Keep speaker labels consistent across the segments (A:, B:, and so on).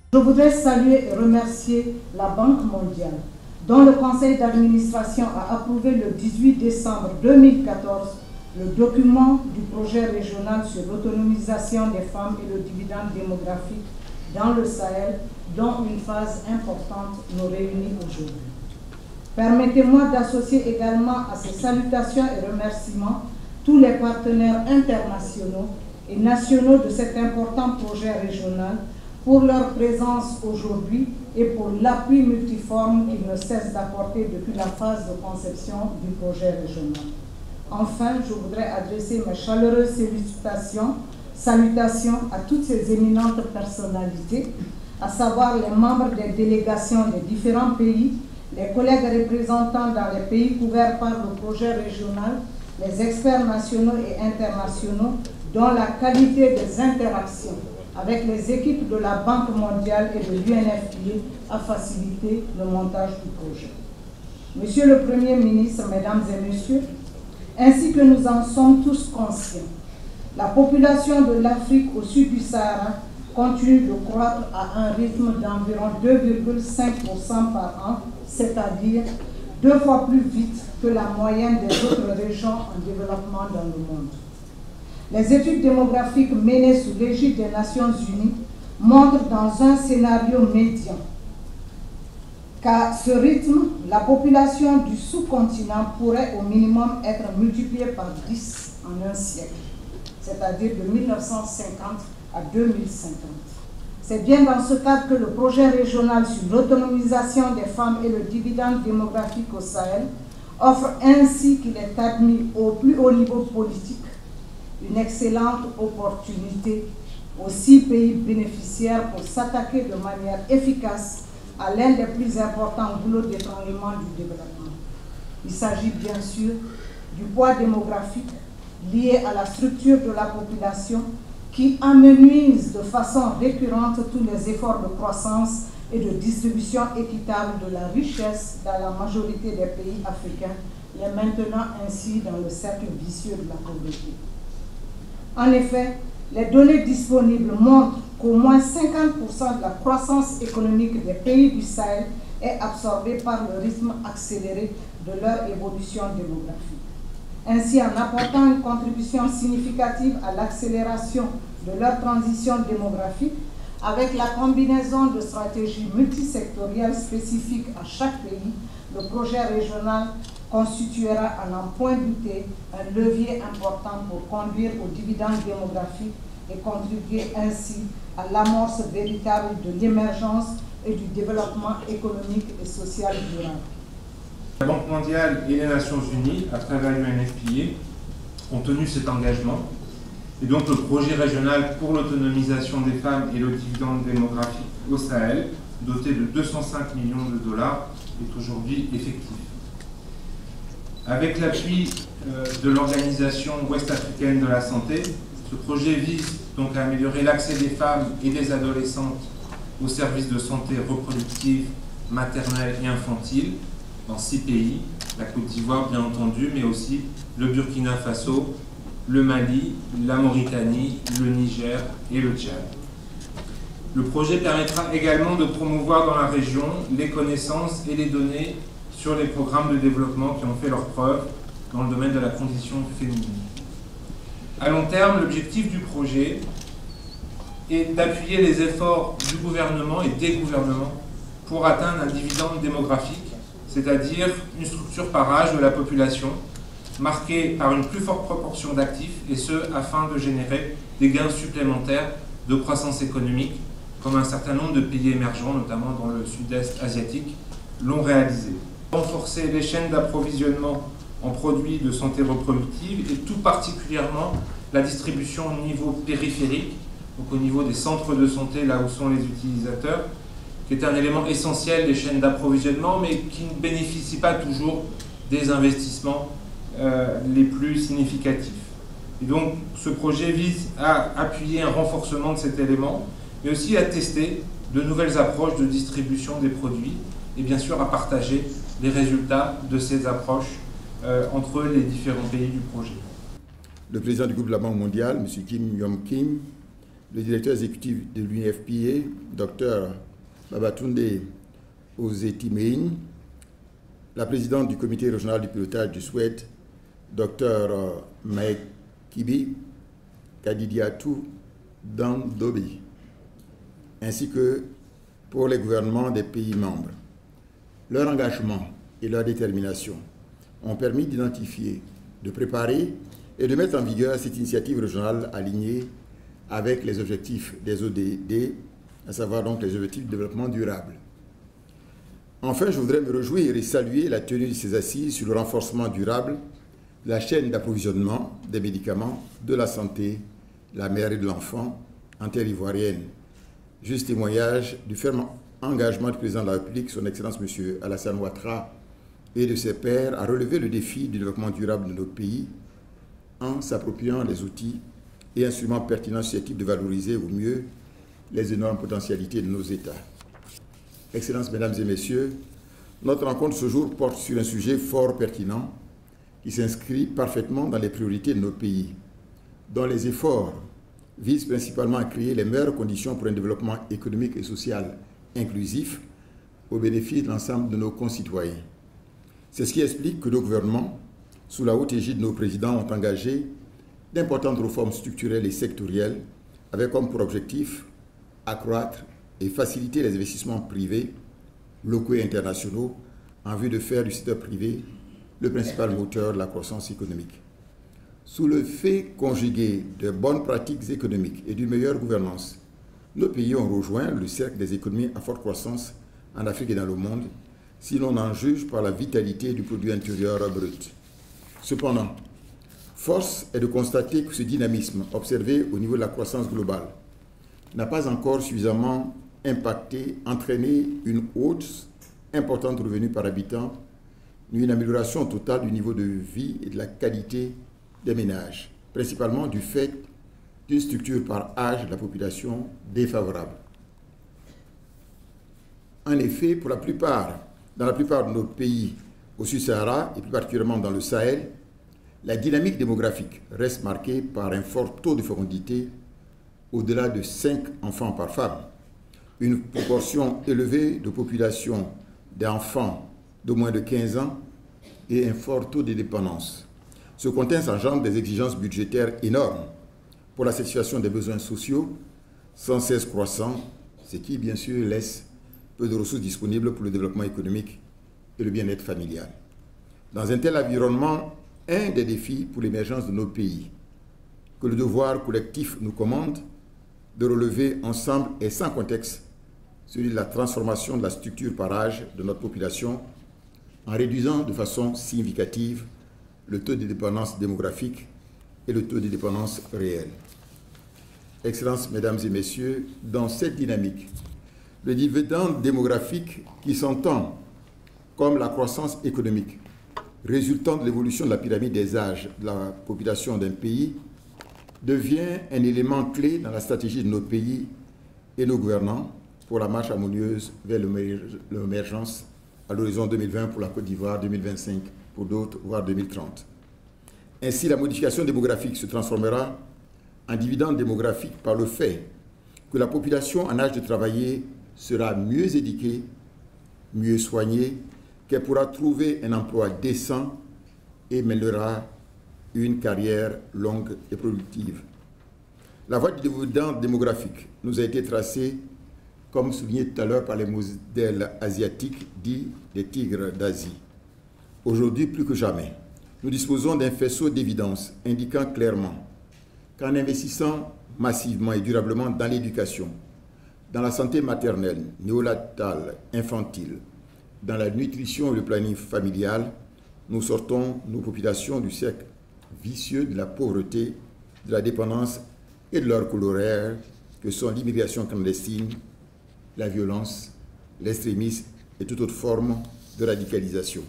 A: Je voudrais saluer et remercier la Banque mondiale, dont le conseil d'administration a approuvé le 18 décembre 2014 le document du projet régional sur l'autonomisation des femmes et le dividende démographique dans le Sahel, dont une phase importante nous réunit aujourd'hui. Permettez-moi d'associer également à ces salutations et remerciements tous les partenaires internationaux et nationaux de cet important projet régional pour leur présence aujourd'hui et pour l'appui multiforme qu'ils ne cessent d'apporter depuis la phase de conception du projet régional. Enfin, je voudrais adresser mes chaleureuses salutations à toutes ces éminentes personnalités, à savoir les membres des délégations des différents pays, les collègues représentants dans les pays couverts par le projet régional, les experts nationaux et internationaux, dont la qualité des interactions avec les équipes de la Banque mondiale et de l'UNFPA a facilité le montage du projet. Monsieur le Premier ministre, Mesdames et Messieurs, ainsi que nous en sommes tous conscients, la population de l'Afrique au sud du Sahara continue de croître à un rythme d'environ 2,5% par an, c'est-à-dire 2 fois plus vite que la moyenne des autres régions en développement dans le monde. Les études démographiques menées sous l'égide des Nations Unies montrent dans un scénario médian qu'à ce rythme, la population du sous-continent pourrait au minimum être multipliée par 10 en un siècle, c'est-à-dire de 1950 à 2050. C'est bien dans ce cadre que le projet régional sur l'autonomisation des femmes et le dividende démographique au Sahel offre, ainsi qu'il est admis au plus haut niveau politique, une excellente opportunité aux 6 pays bénéficiaires pour s'attaquer de manière efficace à l'un des plus importants boulots d'étranglement du développement. Il s'agit bien sûr du poids démographique lié à la structure de la population qui amenuise de façon récurrente tous les efforts de croissance et de distribution équitable de la richesse dans la majorité des pays africains, les maintenant ainsi dans le cercle vicieux de la pauvreté. En effet, les données disponibles montrent qu'au moins 50% de la croissance économique des pays du Sahel est absorbée par le rythme accéléré de leur évolution démographique. Ainsi, en apportant une contribution significative à l'accélération de leur transition démographique, avec la combinaison de stratégies multisectorielles spécifiques à chaque pays, le projet régional constituera, à n'en point douter, un levier important pour conduire au dividende démographique et contribuer ainsi à l'amorce véritable de l'émergence et du développement économique et social durable.
B: La Banque mondiale et les Nations Unies, à travers l'UNFPA, ont tenu cet engagement. Et donc le projet régional pour l'autonomisation des femmes et le dividende démographique au Sahel, doté de 205 millions de dollars, est aujourd'hui effectif. Avec l'appui de l'Organisation ouest-africaine de la santé, ce projet vise donc à améliorer l'accès des femmes et des adolescentes aux services de santé reproductive, maternelle et infantile dans 6 pays, la Côte d'Ivoire bien entendu, mais aussi le Burkina Faso, le Mali, la Mauritanie, le Niger et le Tchad. Le projet permettra également de promouvoir dans la région les connaissances et les données sur les programmes de développement qui ont fait leurs preuves dans le domaine de la condition féminine. À long terme, l'objectif du projet est d'appuyer les efforts du gouvernement et des gouvernements pour atteindre un dividende démographique, c'est-à-dire une structure par âge de la population, marquée par une plus forte proportion d'actifs, et ce, afin de générer des gains supplémentaires de croissance économique, comme un certain nombre de pays émergents, notamment dans le sud-est asiatique, l'ont réalisé. Renforcer les chaînes d'approvisionnement en produits de santé reproductive et tout particulièrement la distribution au niveau périphérique, donc au niveau des centres de santé, là où sont les utilisateurs, qui est un élément essentiel des chaînes d'approvisionnement, mais qui ne bénéficie pas toujours des investissements les plus significatifs. Et donc ce projet vise à appuyer un renforcement de cet élément, mais aussi à tester de nouvelles approches de distribution des produits et bien sûr à partager les résultats de ces approches entre les différents pays du projet.
C: Le président du groupe de la Banque mondiale, M. Kim Yong Kim, le directeur exécutif de l'UNFPA, Dr Babatunde Ozetimein, la présidente du comité régional du pilotage du SWED, Dr Maek Kibi Kadidiatou Dandobi, ainsi que pour les gouvernements des pays membres. Leur engagement et leur détermination ont permis d'identifier, de préparer et de mettre en vigueur cette initiative régionale alignée avec les objectifs des ODD, à savoir donc les objectifs de développement durable. Enfin, je voudrais me réjouir et saluer la tenue de ces assises sur le renforcement durable de la chaîne d'approvisionnement des médicaments, de la santé, la mère et de l'enfant en terre ivoirienne. Juste témoignage du ferme engagement du président de la République, son Excellence M. Alassane Ouattara, et de ses pairs à relever le défi du développement durable de notre pays en s'appropriant les outils et instruments pertinents susceptibles de valoriser au mieux les énormes potentialités de nos États. Excellences, Mesdames et Messieurs, notre rencontre ce jour porte sur un sujet fort pertinent qui s'inscrit parfaitement dans les priorités de notre pays, dont les efforts visent principalement à créer les meilleures conditions pour un développement économique et social inclusif au bénéfice de l'ensemble de nos concitoyens. C'est ce qui explique que nos gouvernements, sous la haute égide de nos présidents, ont engagé d'importantes réformes structurelles et sectorielles avec comme pour objectif accroître et faciliter les investissements privés, locaux et internationaux en vue de faire du secteur privé le principal moteur de la croissance économique. Sous le fait conjugué de bonnes pratiques économiques et d'une meilleure gouvernance, nos pays ont rejoint le cercle des économies à forte croissance en Afrique et dans le monde, si l'on en juge par la vitalité du produit intérieur brut. Cependant, force est de constater que ce dynamisme observé au niveau de la croissance globale n'a pas encore suffisamment entraîné une hausse importante de revenus par habitant, ni une amélioration totale du niveau de vie et de la qualité des ménages, principalement du fait d'une structure par âge de la population défavorable. En effet, dans la plupart de nos pays au Sud-Sahara, et plus particulièrement dans le Sahel, la dynamique démographique reste marquée par un fort taux de fécondité au-delà de 5 enfants par femme, une proportion élevée de population d'enfants de moins de 15 ans et un fort taux de dépendance. Ce contexte engendre des exigences budgétaires énormes pour la satisfaction des besoins sociaux, sans cesse croissants, ce qui, bien sûr, laisse peu de ressources disponibles pour le développement économique et le bien-être familial. Dans un tel environnement, un des défis pour l'émergence de nos pays, que le devoir collectif nous commande de relever ensemble et sans contexte, celui de la transformation de la structure par âge de notre population en réduisant de façon significative le taux de dépendance démographique et le taux de dépendance réel. Excellences, Mesdames et Messieurs, dans cette dynamique, le dividende démographique qui s'entend comme la croissance économique résultant de l'évolution de la pyramide des âges de la population d'un pays devient un élément clé dans la stratégie de notre pays et nos gouvernants pour la marche harmonieuse vers l'émergence à l'horizon 2020 pour la Côte d'Ivoire, 2025 pour d'autres, voire 2030. Ainsi, la modification démographique se transformera en dividende démographique par le fait que la population en âge de travailler sera mieux éduquée, mieux soignée, qu'elle pourra trouver un emploi décent et mènera une carrière longue et productive. La voie du dividende démographique nous a été tracée, comme souligné tout à l'heure par les modèles asiatiques dits les tigres d'Asie. Aujourd'hui, plus que jamais, nous disposons d'un faisceau d'évidence indiquant clairement qu'en investissant massivement et durablement dans l'éducation, dans la santé maternelle, néonatale, infantile, dans la nutrition et le planning familial, nous sortons nos populations du cercle vicieux de la pauvreté, de la dépendance et de leur corollaire que sont l'immigration clandestine, la violence, l'extrémisme et toute autre forme de radicalisation.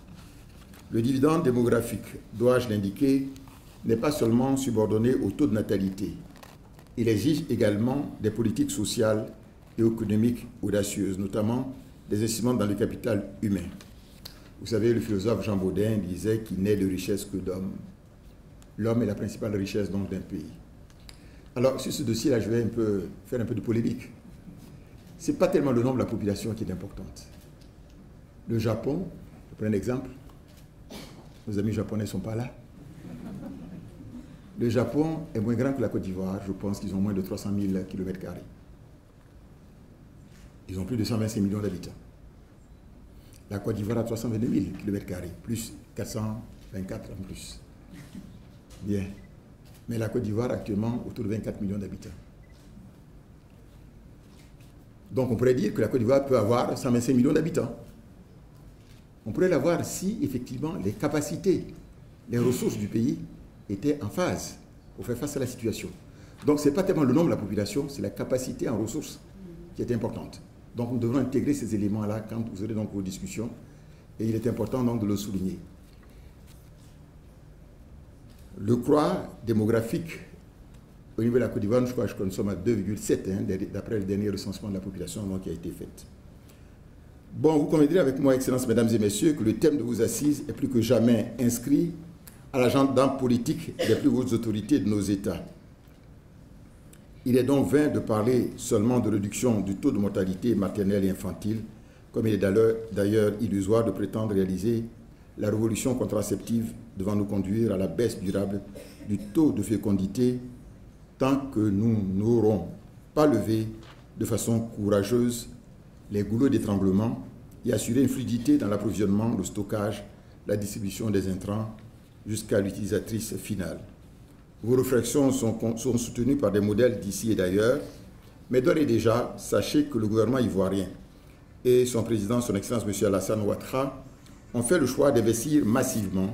C: Le dividende démographique, dois-je l'indiquer, n'est pas seulement subordonné au taux de natalité. Il exige également des politiques sociales et économiques audacieuses, notamment des investissements dans le capital humain. Vous savez, le philosophe Jean Baudin disait qu'il n'est de richesse que d'homme. L'homme est la principale richesse donc d'un pays. Alors, sur ce dossier-là, je vais faire un peu de polémique. Ce n'est pas tellement le nombre de la population qui est importante. Le Japon, je prends un exemple, nos amis japonais ne sont pas là. Le Japon est moins grand que la Côte d'Ivoire, je pense qu'ils ont moins de 300 000 km². Ils ont plus de 125 millions d'habitants. La Côte d'Ivoire a 322 000 km², plus 424 en plus. Bien. Mais la Côte d'Ivoire actuellement autour de 24 millions d'habitants. Donc on pourrait dire que la Côte d'Ivoire peut avoir 125 millions d'habitants. On pourrait l'avoir si effectivement les capacités, les ressources du pays étaient en phase pour faire face à la situation. Donc ce n'est pas tellement le nombre de la population, c'est la capacité en ressources qui est importante. Donc nous devons intégrer ces éléments-là quand vous aurez donc vos discussions et il est important donc de le souligner. Le croît démographique au niveau de la Côte d'Ivoire, je crois que nous sommes à 2,7 d'après le dernier recensement de la population donc, qui a été fait. Bon, vous conviendrez avec moi, Excellences, Mesdames et Messieurs, que le thème de vos assises est plus que jamais inscrit à l'agenda politique des plus hautes autorités de nos États. Il est donc vain de parler seulement de réduction du taux de mortalité maternelle et infantile, comme il est d'ailleurs illusoire de prétendre réaliser la révolution contraceptive devant nous conduire à la baisse durable du taux de fécondité tant que nous n'aurons pas levé de façon courageuse les goulots d'étranglement et assuré une fluidité dans l'approvisionnement, le stockage, la distribution des intrants jusqu'à l'utilisatrice finale. Vos réflexions sont soutenues par des modèles d'ici et d'ailleurs, mais d'ores et déjà, sachez que le gouvernement ivoirien et son président, son Excellence M. Alassane Ouattara, ont fait le choix d'investir massivement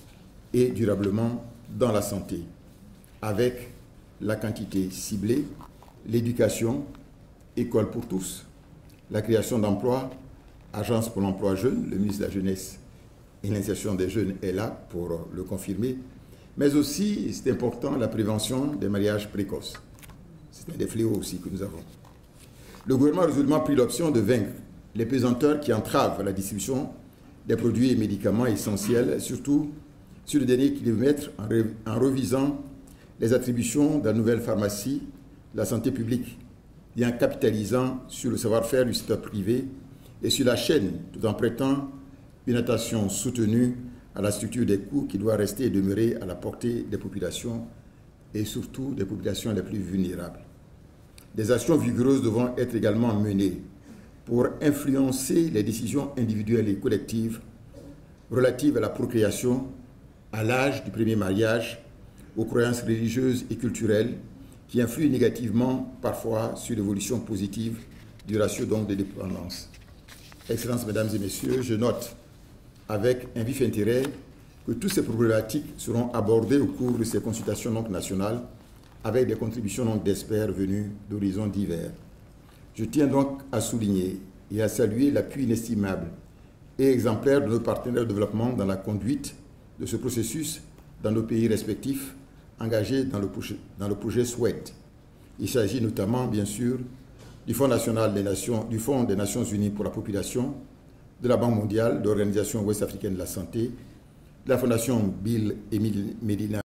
C: et durablement dans la santé, avec la quantité ciblée, l'éducation, école pour tous, la création d'emplois, agence pour l'emploi jeune, le ministre de la Jeunesse et l'insertion des jeunes est là pour le confirmer, mais aussi, c'est important, la prévention des mariages précoces. C'est un des fléaux aussi que nous avons. Le gouvernement a résolument pris l'option de vaincre les pesanteurs qui entravent la distribution des produits et médicaments essentiels, surtout sur le dernier kilomètre, en revisant les attributions de la nouvelle pharmacie de la santé publique et en capitalisant sur le savoir-faire du secteur privé et sur la chaîne, tout en prêtant une attention soutenue à la structure des coûts qui doit rester et demeurer à la portée des populations et surtout des populations les plus vulnérables. Des actions vigoureuses devront être également menées pour influencer les décisions individuelles et collectives relatives à la procréation, à l'âge du premier mariage, aux croyances religieuses et culturelles qui influent négativement parfois sur l'évolution positive du ratio donc de dépendance. Excellences, Mesdames et Messieurs, je note avec un vif intérêt que toutes ces problématiques seront abordées au cours de ces consultations donc nationales avec des contributions d'experts venus d'horizons divers. Je tiens donc à souligner et à saluer l'appui inestimable et exemplaire de nos partenaires de développement dans la conduite de ce processus dans nos pays respectifs engagés dans le projet SWED. Il s'agit notamment, bien sûr, du Fonds national des Nations, du Fonds des Nations Unies pour la population, de la Banque mondiale, de l'Organisation ouest-africaine de la santé, de la Fondation Bill et Melinda